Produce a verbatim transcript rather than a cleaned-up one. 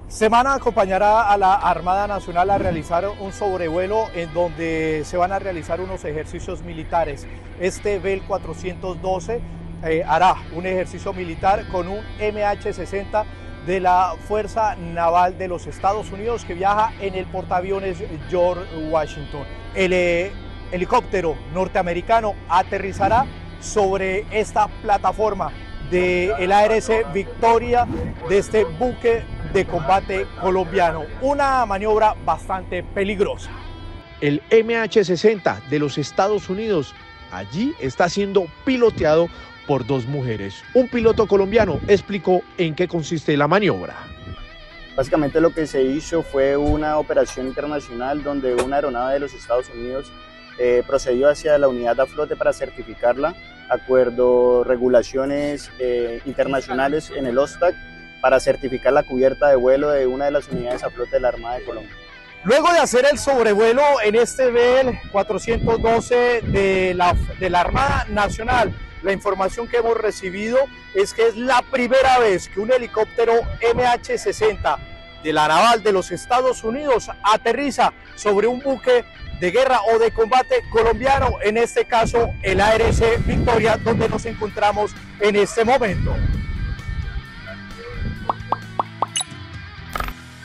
Semana acompañará a la Armada Nacional a realizar un sobrevuelo en donde se van a realizar unos ejercicios militares. Este Bell cuatrocientos doce eh, hará un ejercicio militar con un M H sesenta de la Fuerza Naval de los Estados Unidos que viaja en el portaaviones George Washington. El eh, helicóptero norteamericano aterrizará sobre esta plataforma del A R S Victoria de este buque de combate colombiano, una maniobra bastante peligrosa. El M H sesenta de los Estados Unidos allí está siendo piloteado por dos mujeres. Un piloto colombiano explicó en qué consiste la maniobra. Básicamente lo que se hizo fue una operación internacional donde una aeronave de los Estados Unidos eh, procedió hacia la unidad de flote para certificarla, acuerdo regulaciones eh, internacionales en el O S T A C, para certificar la cubierta de vuelo de una de las unidades a flote de la Armada de Colombia. Luego de hacer el sobrevuelo en este Bell cuatrocientos doce de la, de la Armada Nacional, la información que hemos recibido es que es la primera vez que un helicóptero M H sesenta de la Naval de los Estados Unidos aterriza sobre un buque de guerra o de combate colombiano, en este caso el A R S Victoria, donde nos encontramos en este momento.